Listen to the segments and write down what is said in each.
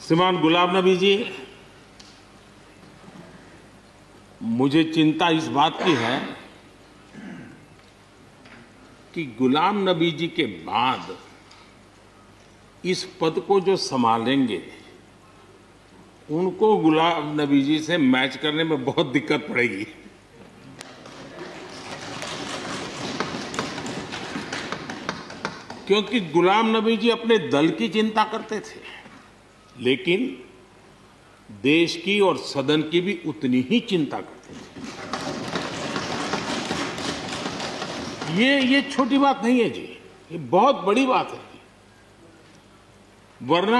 श्रीमान गुलाम नबी जी, मुझे चिंता इस बात की है कि गुलाम नबी जी के बाद इस पद को जो संभालेंगे उनको गुलाम नबी जी से मैच करने में बहुत दिक्कत पड़ेगी। क्योंकि गुलाम नबी जी अपने दल की चिंता करते थे, लेकिन देश की और सदन की भी उतनी ही चिंता करते थे। ये छोटी बात नहीं है जी, ये बहुत बड़ी बात है। वरना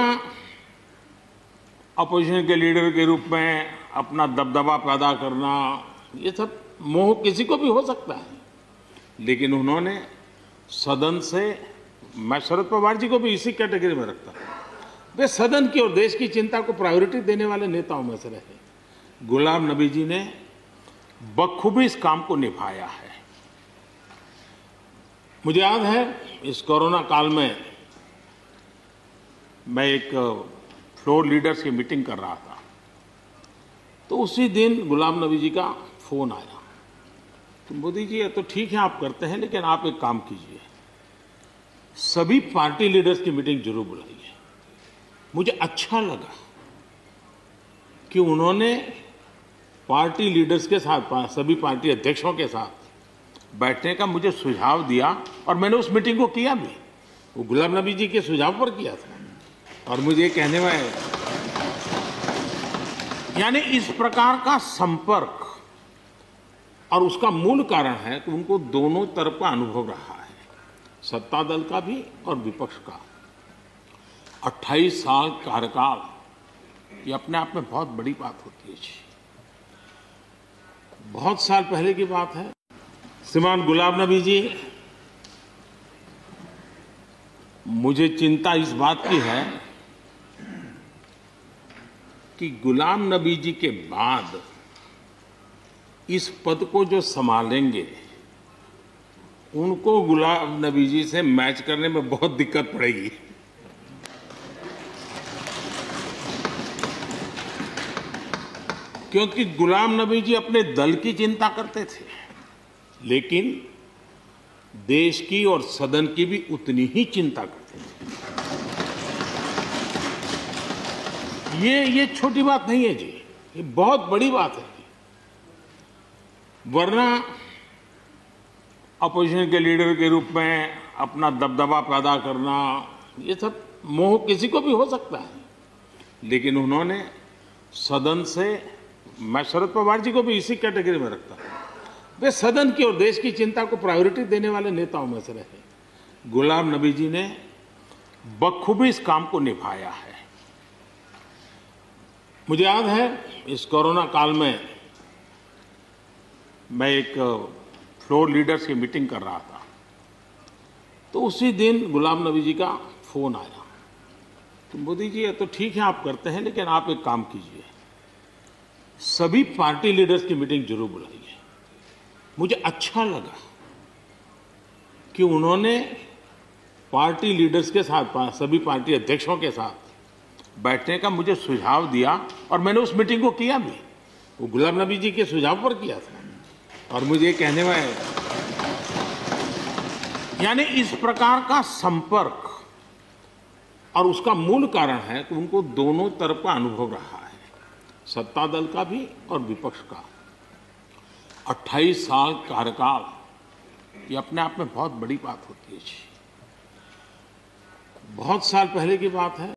अपोजिशन के लीडर के रूप में अपना दबदबा पैदा करना, ये सब मोह किसी को भी हो सकता है, लेकिन उन्होंने सदन से, मैं शरद पवार जी को भी इसी कैटेगरी में रखता हूं, वे सदन की और देश की चिंता को प्रायोरिटी देने वाले नेताओं में से रहे। गुलाम नबी जी ने बखूबी इस काम को निभाया है। मुझे याद है इस कोरोना काल में मैं एक फ्लोर लीडर्स की मीटिंग कर रहा था, तो उसी दिन गुलाम नबी जी का फोन आया। तो मोदी जी, ये तो ठीक है आप करते हैं, लेकिन आप एक काम कीजिए, सभी पार्टी लीडर्स की मीटिंग जरूर बुलाइए। मुझे अच्छा लगा कि उन्होंने पार्टी लीडर्स के साथ, सभी पार्टी अध्यक्षों के साथ बैठने का मुझे सुझाव दिया, और मैंने उस मीटिंग को किया भी। वो गुलाम नबी जी के सुझाव पर किया था, और मुझे कहने में, यानी इस प्रकार का संपर्क, और उसका मूल कारण है कि उनको दोनों तरफ का अनुभव रहा है, सत्ता दल का भी और विपक्ष का। 28 साल कार्यकाल, ये अपने आप में बहुत बड़ी बात होती है जी। बहुत साल पहले की बात है। श्रीमान गुलाम नबी जी, मुझे चिंता इस बात की है कि गुलाम नबी जी के बाद इस पद को जो संभालेंगे उनको गुलाम नबी जी से मैच करने में बहुत दिक्कत पड़ेगी। क्योंकि गुलाम नबी जी अपने दल की चिंता करते थे, लेकिन देश की और सदन की भी उतनी ही चिंता करते थे। ये छोटी बात नहीं है जी, ये बहुत बड़ी बात है। वरना अपोजिशन के लीडर के रूप में अपना दबदबा पैदा करना, ये सब मोह किसी को भी हो सकता है, लेकिन उन्होंने सदन से, मैं शरद पवार जी को भी इसी कैटेगरी में रखता हूं, वे सदन की और देश की चिंता को प्रायोरिटी देने वाले नेताओं में से रहे। गुलाम नबी जी ने बखूबी इस काम को निभाया है। मुझे याद है इस कोरोना काल में मैं एक फ्लोर लीडर्स की मीटिंग कर रहा था, तो उसी दिन गुलाम नबी जी का फोन आया। तो मोदी जी, ये तो ठीक है आप करते हैं, लेकिन आप एक काम कीजिए, सभी पार्टी लीडर्स की मीटिंग जरूर बुलाइए। मुझे अच्छा लगा कि उन्होंने पार्टी लीडर्स के साथ, सभी पार्टी अध्यक्षों के साथ बैठने का मुझे सुझाव दिया, और मैंने उस मीटिंग को किया भी। वो गुलाम नबी जी के सुझाव पर किया था, और मुझे कहने में, यानी इस प्रकार का संपर्क, और उसका मूल कारण है कि उनको दोनों तरफ का अनुभव रहा है, सत्ता दल का भी और विपक्ष का। 28 साल कार्यकाल, ये अपने आप में बहुत बड़ी बात होती है जी। बहुत साल पहले की बात है।